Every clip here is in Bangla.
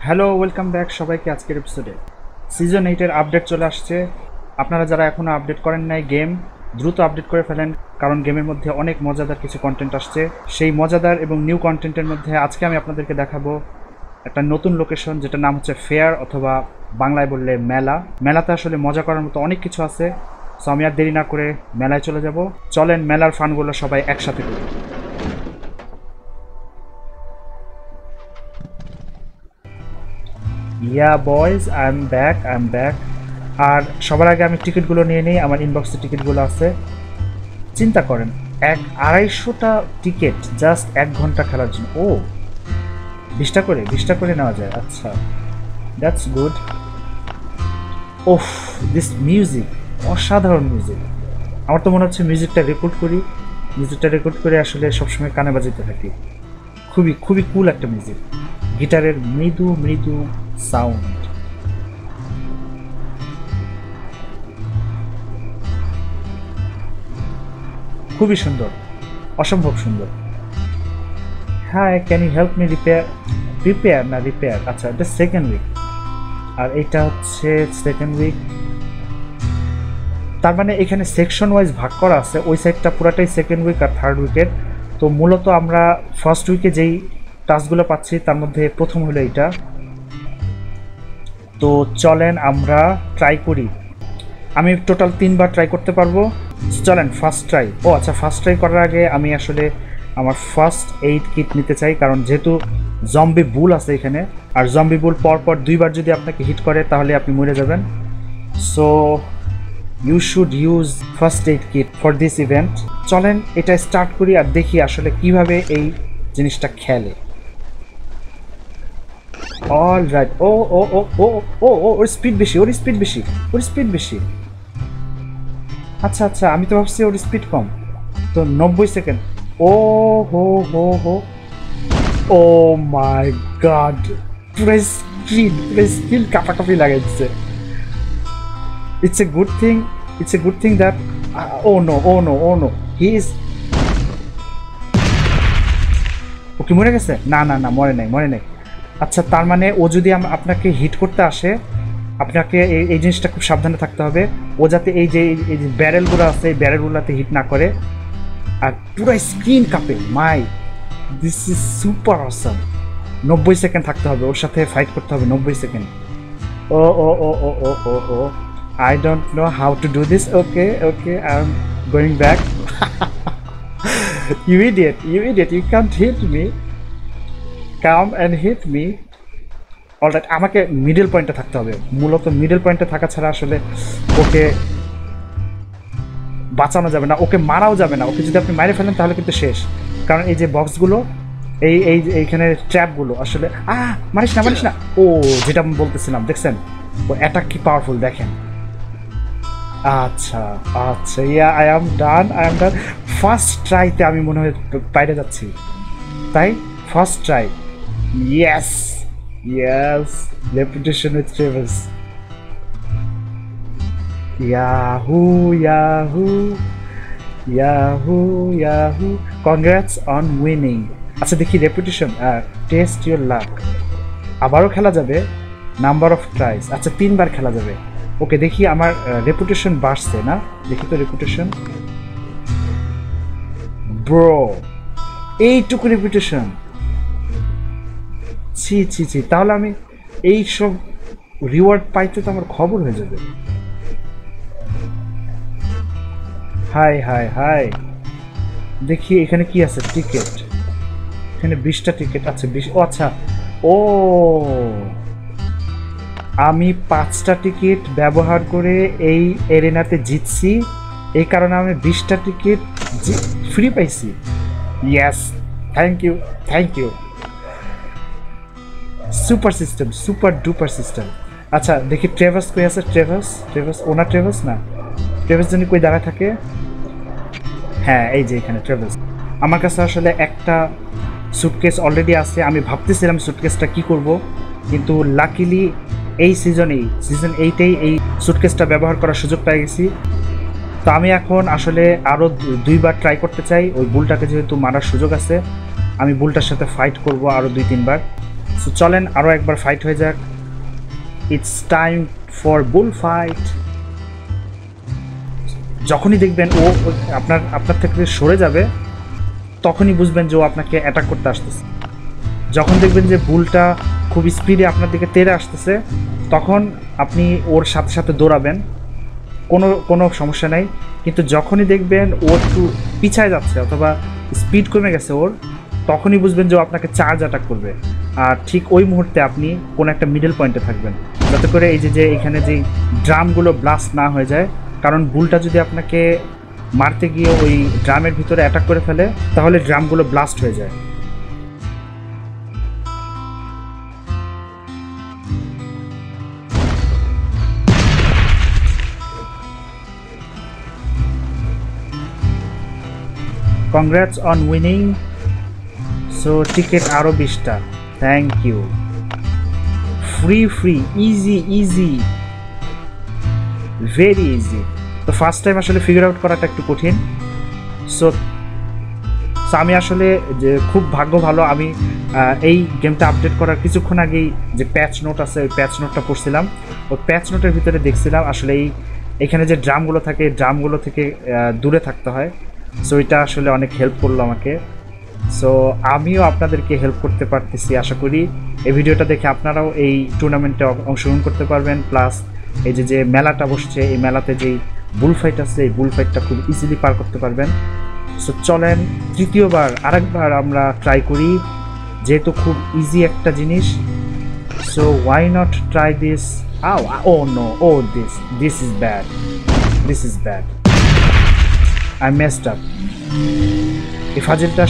হ্যালো, ওয়েলকাম ব্যাক সবাইকে। আজকের এপিসোডে সিজন 8-এর আপডেট চলে আসছে। আপনারা যারা এখনও আপডেট করেন নাই গেম, দ্রুত আপডেট করে ফেলেন, কারণ গেমের মধ্যে অনেক মজাদার কিছু কন্টেন্ট আসছে। সেই মজাদার এবং নিউ কন্টেন্টের মধ্যে আজকে আমি আপনাদেরকে দেখাবো একটা নতুন লোকেশন, যেটার নাম হচ্ছে ফেয়ার, অথবা বাংলায় বললে মেলা। মেলাতে আসলে মজা করার মতো অনেক কিছু আছে। সো আমি আর দেরি না করে মেলায় চলে যাব। চলেন মেলার ফানগুলো সবাই একসাথে করি। Ya boys, I am back. আর সবার আগে আমি টিকিটগুলো নিয়ে নিই। আমার ইনবক্সে টিকিটগুলো আছে। চিন্তা করেন, 250টা টিকিট জাস্ট 1 ঘন্টা খেলার জন্য। ও, 20টা করে নেওয়া যায়। আচ্ছা, দ্যাটস গুড। ওফ, দিস মিউজিক, অসাধারণ মিউজিক। আমার তো মনে হচ্ছে মিউজিকটা রেকর্ড করে আসলে সবসময় কানে বাজাতে থাকি। খুবই খুবই কুল একটা মিউজিক, গিটারের মৃদু মৃদু সাউন্ড। খুবই সুন্দর, অসম্ভব সুন্দর। হ্যাঁ, can you help me repair. আচ্ছা, এটা সেকেন্ড উইক, আর এটা হচ্ছে সেকেন্ড উইক। তার মানে এখানে সেকশন ওয়াইজ ভাগ করা আছে। ওই সাইডটা পুরাটাই সেকেন্ড উইক আর থার্ড উইকের। তো মূলত আমরা ফার্স্ট উইকে যেই টাস্কগুলো পাচ্ছি তার মধ্যে প্রথম হলো এইটা। তো চলেন আমরা ট্রাই করি। আমি টোটাল 3বার ট্রাই করতে পারবো। চলেন ফার্স্ট ট্রাই। ও আচ্ছা, ফার্স্ট ট্রাই করার আগে আমি আসলে আমার ফার্স্ট এইড কিট নিতে চাই, কারণ যেহেতু জম্বি বুল আছে এখানে, আর জম্বি বুল পরপর 2বার যদি আপনাকে হিট করে তাহলে আপনি মরে যাবেন। So you should use first aid kit for this event. চলেন এটা স্টার্ট করি আর দেখি আসলে কিভাবে এই জিনিসটা খেলে। All right. ও ও ও ও ও ও ওর স্পিড বেশি। আচ্ছা আচ্ছা, আমি তো ভাবছি ওর স্পিড কম। তো 90 সেকেন্ড। ও হো, ও মাই গড, পুরো স্কিন কাপাকাপি লাগাই দিচ্ছে। It's a good thing that oh no he is. ও কি মরে গেছে? না না না, মরে নাই। আচ্ছা, তার মানে ও যদি আপনাকে হিট করতে আসে, আপনাকে এই জিনিসটা খুব সাবধানে থাকতে হবে। ও যাতে এই যে ব্যারেলগুলো আছে, এই ব্যারেলগুলোতে হিট না করে। আর পুরো স্ক্রিন কাঁপে। This is super awesome. 90 second থাকতে হবে, ওর সাথে ফাইট করতে হবে 90 second. Oh I don't know how to do this. Okay I am going back. You idiot, you can't hit me, come and hit me. Alright, আমাকে মিডল পয়েন্টে থাকতে হবে। মূলত মিডল পয়েন্টে থাকা ছাড়া আসলে ওকে বাঁচানো যাবে না, ওকে মারাও যাবে না। ওকে যদি আপনি মারে ফেলেন তাহলে কিন্তু শেষ, কারণ এই যে বক্সগুলো, এইখানে ট্র্যাপগুলো আসলে মারিস না। ও, যেটা আমি বলতেছিলাম, দেখছেন ও অ্যাটাক কি পাওয়ারফুল, দেখেন। আচ্ছা আচ্ছা, আই এম ডান। ফার্স্ট ট্রাইতে আমি মনে হয় বাইরে যাচ্ছি, তাই first try. Yes, reputation with Traverse. Yahoo, congrats on winning. আচ্ছা দেখি রেপুটেশন, টেস্ট ইউর লাক। আবারও খেলা যাবে, নাম্বার অফ ট্রাইস। আচ্ছা, 3বার খেলা যাবে। ওকে, দেখি আমার রেপুটেশন বাড়ছে না, দেখি তো রেপুটেশন। ব্রো, এইটুকু রেপুটেশন! ছি, তাহলে আমি এই সব রিওয়ার্ড পাইতে তো আমার খবর হয়ে যাবে। হাই, দেখি এখানে কি আছে। টিকিট, এখানে 20টা টিকিট আছে। ও আচ্ছা, ও আমি 5টা টিকিট ব্যবহার করে এই এরিনাতে জিতছি, এই কারণে আমি 20টা টিকিট ফ্রি পাইছি। Yes, thank you. Super duper system. আচ্ছা দেখি ট্রেভার্স কই আছে। ট্রেভার্স না, ট্রেভার্স জানি কই দাঁড়ায় থাকে। হ্যাঁ, এই যে এখানে ট্রেভার্স। আমার কাছে আসলে একটা সুটকেস অলরেডি আছে। আমি ভাবতেছিলাম সুটকেসটা কি করব, কিন্তু লাকিলি এই সিজন 8-এই এই সুটকেসটা ব্যবহার করার সুযোগ পেয়ে গেছি। তো আমি এখন আসলে আরও 2বার ট্রাই করতে চাই। ওই বুলটাকে যেহেতু মারার সুযোগ আছে, আমি বুলটার সাথে ফাইট করব আরও 2-3বার। সো চলেন আরও একবার ফাইট হয়ে যাক। It's time for bull fight. যখনই দেখবেন ও আপনার থেকে সরে যাবে, তখনই বুঝবেন যে ও আপনাকে অ্যাটাক করতে আসতেছে। যখন দেখবেন যে বুলটা খুব স্পিডে আপনার দিকে তেড়ে আসতেছে, তখন আপনি ওর সাথে সাথে দৌড়াবেন, কোনো সমস্যা নাই। কিন্তু যখনই দেখবেন ও একটু পিছায় যাচ্ছে অথবা স্পিড কমে গেছে ওর, তখনই বুঝবেন যে ও আপনাকে চার্জ অ্যাটাক করবে। আর ঠিক ওই মুহূর্তে আপনি কোনো একটা মিডল পয়েন্টে থাকবেন, যাতে করে এই যে এখানে যে ড্রামগুলো ব্লাস্ট না হয়ে যায়। কারণ বুলটা যদি আপনাকে মারতে গিয়ে ওই ড্রামের ভিতরে অ্যাটাক করে ফেলে, তাহলে ড্রামগুলো ব্লাস্ট হয়ে যায়। Congrats on winning. So ticket আরো 20টা। Thank you. Free easy, very easy. তো ফার্স্ট টাইম আসলে ফিগার আউট করাটা একটু কঠিন। সো আমি আসলে যে খুব ভাগ্য ভালো, আমি এই গেমটা আপডেট করার কিছুক্ষণ আগেই যে প্যাচ নোট আছে, ওই প্যাচ নোটটা পড়ছিলাম। ওই প্যাচ নোটের ভিতরে দেখছিলাম আসলে এখানে যে ড্রামগুলো থাকে, ড্রামগুলো থেকে দূরে থাকতে হয়। সো এটা আসলে অনেক হেল্প করলো আমাকে। সো আমিও আপনাদেরকে হেল্প করতে পারতেছি। আশা করি এই ভিডিওটা দেখে আপনারাও এই টুর্নামেন্টে অংশগ্রহণ করতে পারবেন। প্লাস এই যে মেলাটা বসছে, এই মেলাতে যেই বুল ফাইট আছে, এই বুল ফাইটটা খুব ইজিলি পার করতে পারবেন। সো চলেন আরেকবার আমরা ট্রাই করি, যেহেতু খুব ইজি একটা জিনিস। So why not try this. Oh no, this is bad. I messed up. এই ফাজিলটা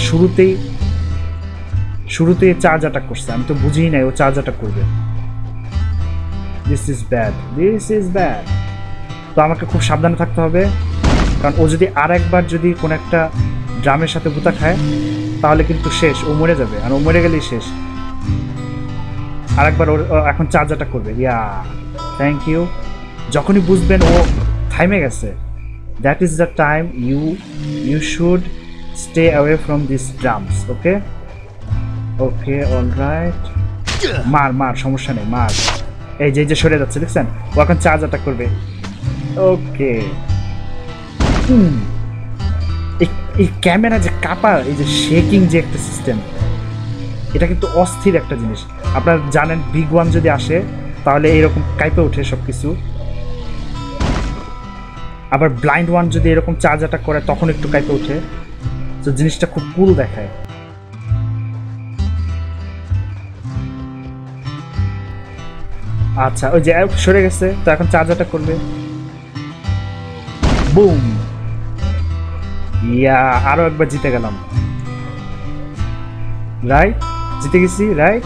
শুরুতেই চার্জ অ্যাটাক করছে, আমি তো বুঝিই নাই ও চার্জ অ্যাটাক করবে। This is bad. তো আমাকে খুব সাবধানে থাকতে হবে, কারণ ও যদি আরেকবার যদি কোনো একটা ড্রামের সাথে গুতা খায়, তাহলে কিন্তু শেষ, ও মরে যাবে। আর ও মরে গেলেই শেষ। আরেকবার ওর এখন চার্জ অ্যাটাক করবে। Thank you. যখনই বুঝবেন ও থাইমে গেছে, that is the time you should stay away from these drums. Okay, all right. মার, সমস্যা নেই, মার। এই যে সরে যাচ্ছে, দেখছেন? ও এখন চার্জ অ্যাটাক করবে। ওকে। এই ক্যামেরা যে কাঁপা, এই যে শেকিং যে একটা সিস্টেম, এটা কিন্তু অস্থির একটা জিনিস। আপনারা জানেন বিগ ওয়ান যদি আসে, তাহলে এইরকম কাঁপে ওঠে সব কিছু। আবার ব্লাইন্ড ওয়ান যদি এরকম চার্জ অ্যাটাক করে, তখন একটু কাঁপে ওঠে। তো জিনিসটা খুব কুল দেখায়। আচ্ছা, ওই যে সরে গেছে, তো এখন চার্জ অ্যাটাক করবে। বুম। আরো একবার জিতে গেলাম। রাইট, জিতে গেছি।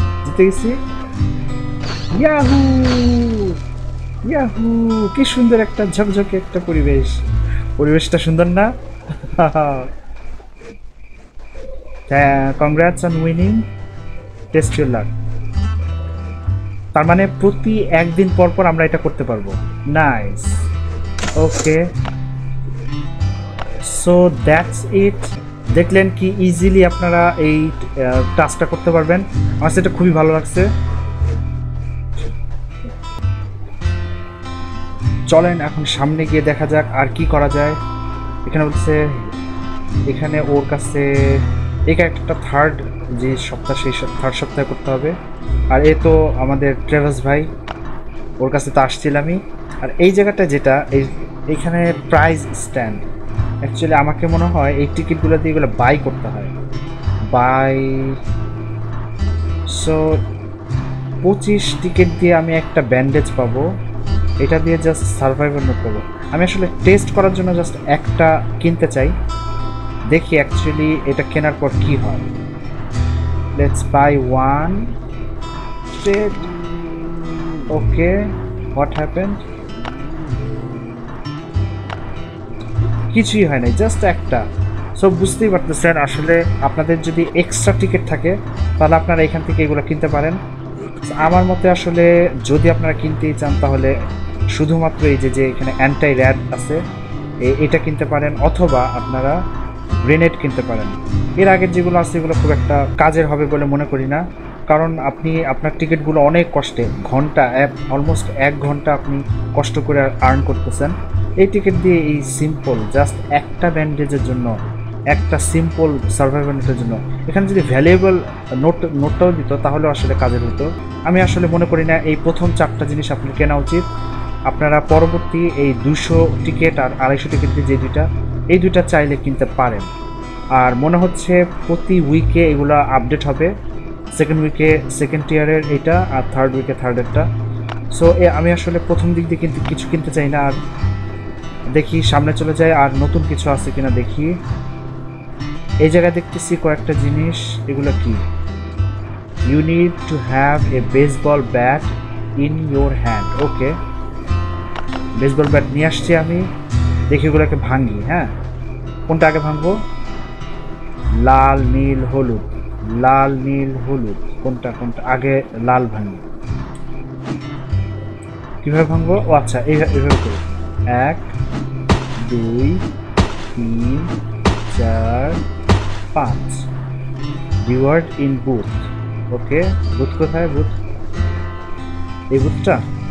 ইয়াহু, কি সুন্দর একটা ঝকঝকে একটা পরিবেশটা সুন্দর না? Congrats on winning, test your luck. তার মানে প্রতি একদিন পর আমরা এটা করতে পারবো। Nice. Okay, so that's it. দেখলেন কি ইজিলি আপনারা এই টাস্কটা করতে পারবেন। আমার সেটা খুবই ভালো লাগছে। চলেন এখন সামনে গিয়ে দেখা যাক আর কি করা যায়। এখানে বলছে, এখানে ওর কাছে এই একটা থার্ড যে সপ্তাহ, সেই থার্ড সপ্তাহে করতে হবে। আর এ তো আমাদের ট্রেভাস ভাই, ওর কাছে তো আসছিলামই। আর এই জায়গাটা যেটা, এইখানে প্রাইজ স্ট্যান্ড, অ্যাকচুয়ালি আমাকে মনে হয় এই টিকিটগুলো দিয়ে এগুলো বাই করতে হয়। সো 25 টিকিট দিয়ে আমি একটা ব্যান্ডেজ পাবো। এটা দিয়ে জাস্ট সার্ভাইভার নোট পাবো। আমি আসলে টেস্ট করার জন্য জাস্ট একটা কিনতে চাই, দেখি অ্যাকচুয়ালি এটা কেনার পর কি হয়। Let's buy one state. Okay, what happened? কিছুই হয় নাই, জাস্ট একটা। সো বুঝতেই পারতেছেন, আসলে আপনাদের যদি এক্সট্রা টিকিট থাকে, তাহলে আপনারা এখান থেকে এগুলো কিনতে পারেন। আমার মতে আসলে যদি আপনারা কিনতেই চান, তাহলে শুধুমাত্র এই যে এখানে অ্যান্টাই র্যাড আছে, এটা কিনতে পারেন, অথবা আপনারা গ্রেনেড কিনতে পারেন। এর আগের যেগুলো আছে এগুলো খুব একটা কাজের হবে বলে মনে করি না। কারণ আপনি আপনার টিকিটগুলো অনেক কষ্টে ঘন্টা অলমোস্ট 1 ঘন্টা আপনি কষ্ট করে আর্ন করতেছেন এই টিকিট দিয়ে। এই সিম্পল জাস্ট একটা ব্যান্ডেজের জন্য, একটা সিম্পল সার্ভাইভাল নেটের জন্য। এখানে যদি ভ্যালুয়েবল নোটটাও দিত তাহলে আসলে কাজের হতো। আমি আসলে মনে করি না এই প্রথম 4টা জিনিস আপনার কেনা উচিত। আপনারা পরবর্তী এই 200 টিকিট আর 250 টিকিট দিয়ে যে এই দুইটা চাইলে কিনতে পারেন। আর মনে হচ্ছে প্রতি উইকে এগুলো আপডেট হবে। সেকেন্ড উইকে সেকেন্ড টিয়ারের এটা, আর থার্ড উইকে থার্ডেরটা। সো আমি আসলে প্রথম দিক দিয়ে কিন্তু কিছু কিনতে চাই না। আর দেখি সামনে চলে যায় আর নতুন কিছু আছে কিনা দেখি। এই জায়গায় দেখতেছি কয়েকটা জিনিস। এগুলো কি? You need to have a baseball bat in your hand. Okay, baseball bat নিয়ে আসছি আমি। দেখি এগুলোকে ভাঙি। হ্যাঁ, কোনটা আগে ভাঙবো? লাল নীল হলুদ, লাল নীল হলুদ, কোনটা কোনটা আগে? লাল ভাঙি। কীভাবে ভাঙবো? ও আচ্ছা, এইভাবে করি। 1 2 3 4 5। Reward in booth. Okay, booth কোথায়? বুথ এই বুথটা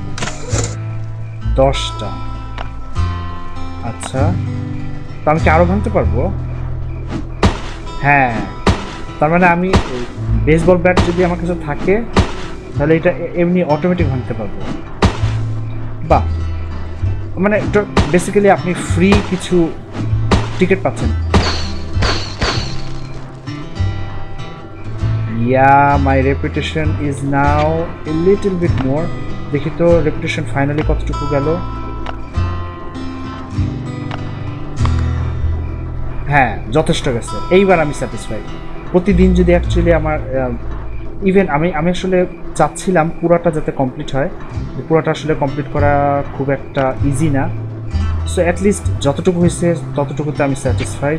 10টা। আচ্ছা, তো আমি কি আরও ভাঙতে পারবো? হ্যাঁ, তার মানে আমি বেসবল ব্যাট যদি আমার কাছে থাকে তাহলে এটা এমনি অটোমেটিক ভাঙতে পারবো। বাহ, মানে বেসিক্যালি আপনি ফ্রি কিছু টিকিট পাচ্ছেন। My reputation is now a little bit more. দেখি তো রেপুটেশন ফাইনালি কতটুকু গেল। হ্যাঁ, যথেষ্ট গেছে। এইবার আমি স্যাটিসফাইড। প্রতিদিন যদি অ্যাকচুয়ালি আমার ইভেন আমি আসলে চাচ্ছিলাম পুরাটা যাতে কমপ্লিট হয়। পুরাটা আসলে কমপ্লিট করা খুব একটা ইজি না। সো অ্যাটলিস্ট যতটুকু হয়েছে ততটুকুতে আমি স্যাটিসফাইড।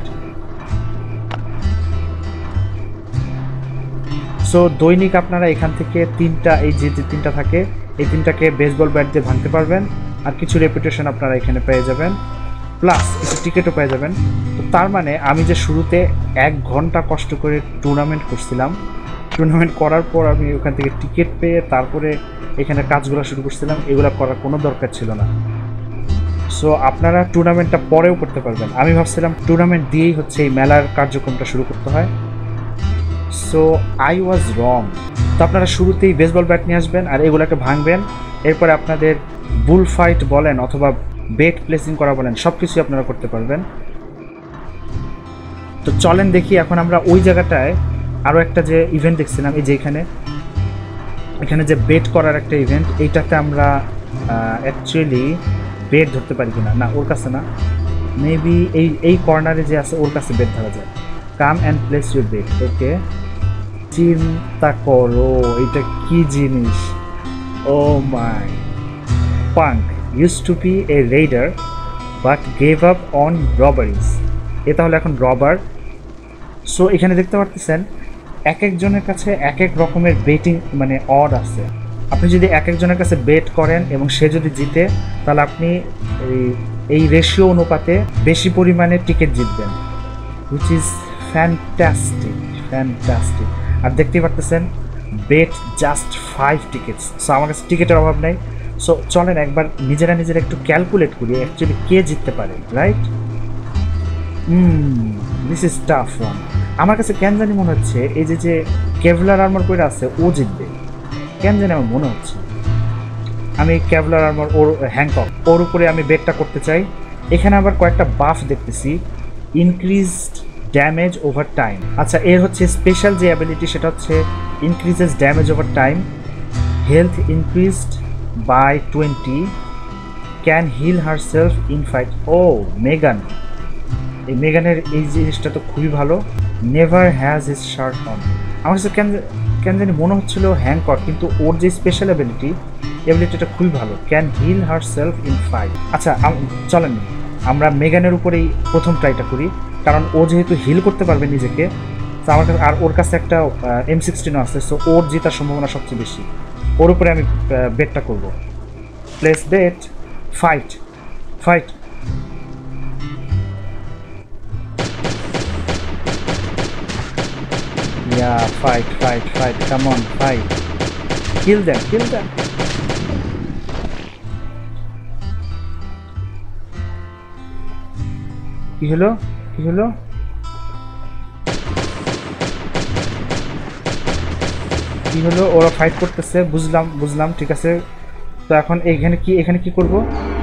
সো দৈনিক আপনারা এখান থেকে 3টা, এই যে 3টা থাকে এই 3টাকে বেসবল ব্যাট দিয়ে ভাঙতে পারবেন। আর কিছু রেপুটেশন আপনারা এখানে পেয়ে যাবেন, প্লাস কিছু টিকিটও পেয়ে যাবেন। তো তার মানে আমি যে শুরুতে 1 ঘন্টা কষ্ট করে টুর্নামেন্ট করছিলাম, টুর্নামেন্ট করার পর আমি ওখান থেকে টিকিট পেয়ে তারপরে এখানে কাজগুলো শুরু করছিলাম, এগুলো করার কোনো দরকার ছিল না। সো আপনারা টুর্নামেন্টটা পরেও করতে পারবেন। আমি ভাবছিলাম টুর্নামেন্ট দিয়েই হচ্ছে এই মেলার কার্যক্রমটা শুরু করতে হয়। So I was wrong. তো আপনারা শুরুতেই বেসবল ব্যাট নিয়ে আসবেন আর এগুলোকে ভাঙবেন। এরপরে আপনাদের বুল ফাইট বলেন অথবা বেট প্লেসিং করা বলেন, সব কিছুই আপনারা করতে পারবেন। তো চলেন দেখি এখন আমরা ওই জায়গাটায় আরও একটা যে ইভেন্ট দেখছিলাম, এই যে এখানে যে বেট করার একটা ইভেন্ট, এইটাতে আমরা অ্যাকচুয়ালি বেট ধরতে পারি কিনা। না, ওর কাছে না, মেবি এই কর্নারে যে আছে ওর কাছে বেট ধরা যায়। Come and place your bet. Okay, চিন্তা করো এটা কি জিনিস। Oh my, punk used to be a raider but gave up on robberies. এ তাহলে এখন রবার। সো এখানে দেখতে পারতেছেন এক একজনের কাছে এক এক রকমের বেটিং মানে অড আছে। আপনি যদি এক একজনের কাছে বেট করেন এবং সে যদি জিতে তাহলে আপনি এই রেশিও অনুপাতে বেশি পরিমাণে টিকিট জিতবেন, হুইচ ইজ ফ্যান্টাস্টিক। আর দেখতেই পারতেছেন বেট জাস্ট 5 টিকিটস। সো আমার কাছে টিকিটের অভাব নেই। সো চলেন একবার নিজেরা একটু ক্যালকুলেট করি অ্যাকচুয়ালি কে জিততে পারে, right? This is tough one. আমার কাছে কেন জানি মনে হচ্ছে এই যে কেভলার আর্মার পরে আছে ও জিতবে, কেন জানি আমার মনে হচ্ছে। আমি কেভলার আর্মার হ্যাংকক ওর উপরে আমি বেটটা করতে চাই। এখানে আবার কয়েকটা বাফ দেখতেছি, ইনক্রিজড ড্যামেজ ওভার টাইম। আচ্ছা, এর হচ্ছে স্পেশাল যে অ্যাবিলিটি সেটা হচ্ছে increases damage over time, health increased by 20, can heal herself in fight. Oh Megan, এই মেগানের এই জিনিসটা তো খুবই ভালো। Never has his shirt on. আমার কাছে কেন জানি মনে হচ্ছিল হ্যাংকক, কিন্তু ওর যে স্পেশাল অ্যাবিলিটিটা খুবই ভালো, can heal herself in fight. আচ্ছা চলেন আমরা মেগানের উপরেই প্রথম ট্রাইটা করি, কারণ ও যেহেতু হিল করতে পারবে নিজেকে। তো আমার কাছে আর ওর কাছে একটা M16 আছে, সো ওর জেতার সম্ভাবনা সবচেয়ে বেশি। ওর উপরে আমি বেটটা করব। Place bet, fight. Fight fight fight, come on fight, kill them kill them. কি হলো কি হলো? কি হলো? ওরা ফাইট করতেছে, বুঝলাম বুঝলাম, ঠিক আছে। তো এখন এখানে কি করব?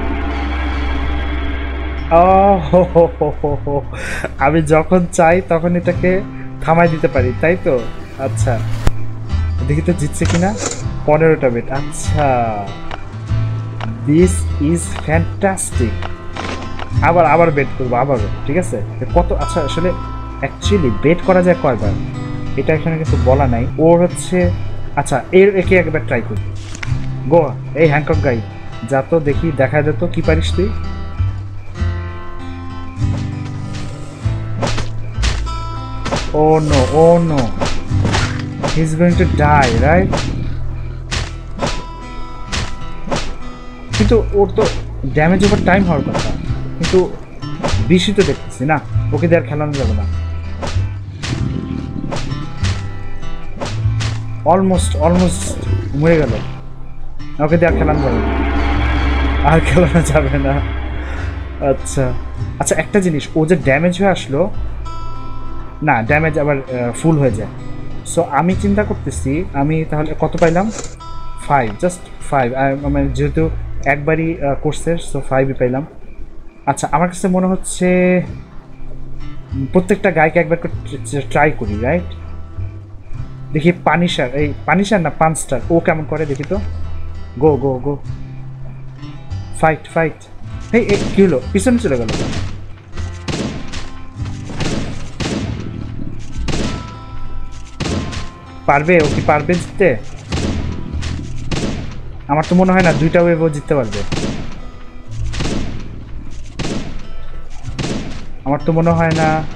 আমি যখন চাই তখন এটাকে থামাই দিতে পারি, তাই তো? আচ্ছা, দেখি তো জিতছে কিনা। 15টা বেট, আচ্ছা, দিস ইজ ফ্যান্টাস্টিক। আবার বেট করবো আবারও, ঠিক আছে। কত, আচ্ছা আসলে অ্যাকচুয়ালি বেট করা যায় কয়বার এটা এখানে কিছু বলা নাই। ওর হচ্ছে, আচ্ছা একে একবার ট্রাই করি। গো, এই হ্যাংকক গাই, যা তো দেখি, দেখা যেত কি পারিস তুই। Oh no, he's going to die, right? কিন্তু ওর তো ড্যামেজ ওভার টাইম হওয়ার কথা, কিন্তু বেশি তো দেখতেছি না। ওকে দিয়ে আর খেলানো যাবে না। অলমোস্ট মরে গেল। ওকে দিয়ে আর খেলানো যাবে না, আর খেলানো যাবে না। আচ্ছা আচ্ছা, একটা জিনিস, ও যে ড্যামেজ হয়ে আসলো না, ড্যামেজ আবার ফুল হয়ে যায়। সো আমি চিন্তা করতেছি আমি তাহলে কত পাইলাম? 5, জাস্ট 5। মানে যেহেতু একবারই করছে, সো 5ই পাইলাম। আচ্ছা, আমার কাছে মনে হচ্ছে প্রত্যেকটা গায়কে একবার করে ট্রাই করি, রাইট? দেখি পানিশার না 5 স্টার, ও কেমন করে দেখি তো। Go go go, fight. এই কি হলো? পিছনে চলে গেল। পারবে? ও কি পারবে জিততে? আমার তো মনে হয় না 2টা ওয়েভ ও জিততে পারবে। আমার মনে হয়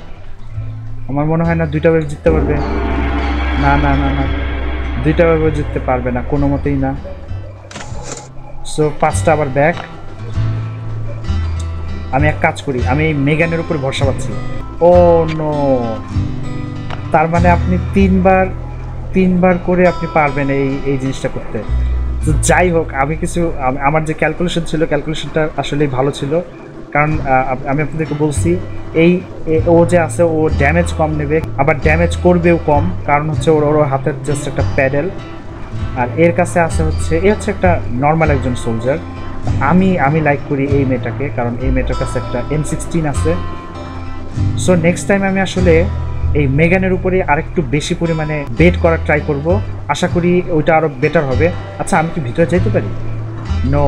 না 2টা ওয়েভ জিততে পারবে। না 2টা ওয়েভ জিততে পারবে না কোনো মতেই না। সো 5টা আবার ব্যাক। আমি এক কাজ করি, আমি এই মেগানের উপর ভরসা পাচ্ছি। ও নো, তার মানে আপনি তিনবার করে আপনি পারবেন এই জিনিসটা করতে। তো যাই হোক, আমার যে ক্যালকুলেশন ছিল, ক্যালকুলেশনটা আসলেই ভালো ছিল। কারণ আমি আপনাদেরকে বলছি, ও যে আছে ও ড্যামেজ কম নেবে, আবার ড্যামেজ করবেও কম, কারণ হচ্ছে ওর হাতের জাস্ট একটা প্যাডেল। আর এর কাছে আছে হচ্ছে হচ্ছে একটা নর্মাল একজন সোলজার। আমি লাইক করি এই মেয়েটাকে, কারণ এই মেয়েটার কাছে একটা M16 আছে। সো নেক্সট টাইম আমি আসলে এই মেগানের উপরে আরেকটু বেশি পরিমাণে বেট করার ট্রাই করব। আশা করি ওইটা আরও বেটার হবে। আচ্ছা, আমি কি ভিতরে যাইতে পারি? নো,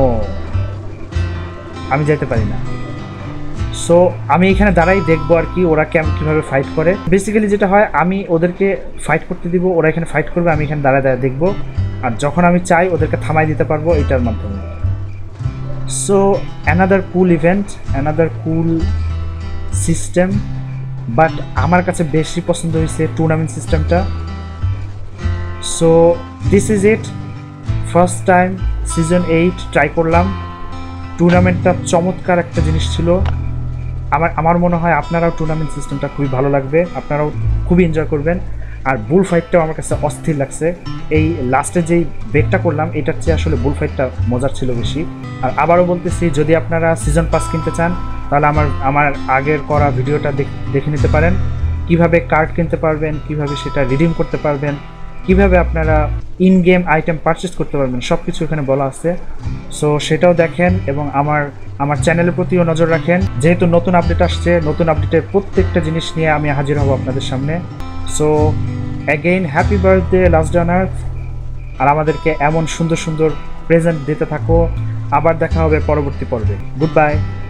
আমি যাইতে পারি না। সো আমি এখানে দাঁড়াই দেখবো আর কি ওরা কীভাবে ফাইট করে। বেসিক্যালি যেটা হয়, আমি ওদেরকে ফাইট করতে দিব, ওরা এখানে ফাইট করবে, আমি এখানে দাঁড়ায় দেখবো। আর যখন আমি চাই ওদেরকে থামাই দিতে পারবো এটার মাধ্যমে। So another cool event, another cool system, but আমার কাছে বেশি পছন্দ হয়েছে টুর্নামেন্ট সিস্টেমটা। So this is it, first time season 8 try করলাম। টুর্নামেন্টটা চমৎকার একটা জিনিস ছিল। আমার মনে হয় আপনারাও টুর্নামেন্ট সিস্টেমটা খুবই ভালো লাগবে, আপনারাও খুবই এনজয় করবেন। আর বুল ফাইটটাও আমার কাছে অস্থির লাগছে। এই লাস্টে যেই ব্রেকটা করলাম, এটার চেয়ে আসলে বুল ফাইটটা মজার ছিল বেশি। আর আবারও বলতেছি, যদি আপনারা সিজন পাস কিনতে চান তাহলে আমার আগের করা ভিডিওটা দেখে নিতে পারেন। কিভাবে কার্ড কিনতে পারবেন, কিভাবে সেটা রিডিম করতে পারবেন, কিভাবে আপনারা ইন গেম আইটেম পারচেস করতে পারবেন, সব কিছু এখানে বলা আছে। সো সেটাও দেখেন এবং আমার চ্যানেলের প্রতিও নজর রাখেন। যেহেতু নতুন আপডেট আসছে, নতুন আপডেটের প্রত্যেকটা জিনিস নিয়ে আমি হাজির হব আপনাদের সামনে। So again happy birthday last on earth. আর আমাদেরকে এমন সুন্দর সুন্দর প্রেজেন্ট দিতে থাকো। আবার দেখা হবে পরবর্তী পর্বে। Good bye.